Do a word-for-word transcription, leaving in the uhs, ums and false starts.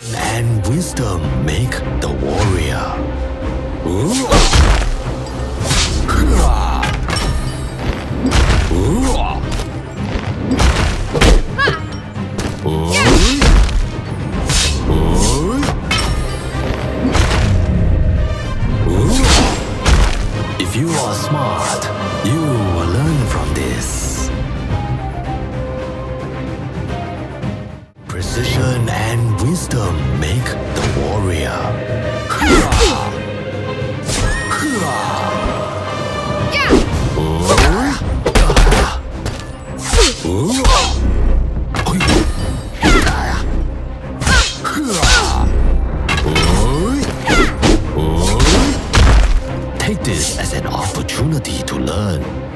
And wisdom make the warrior. If you are smart, you will learn from this. Precision and wisdom make the warrior. Take this as an opportunity to learn.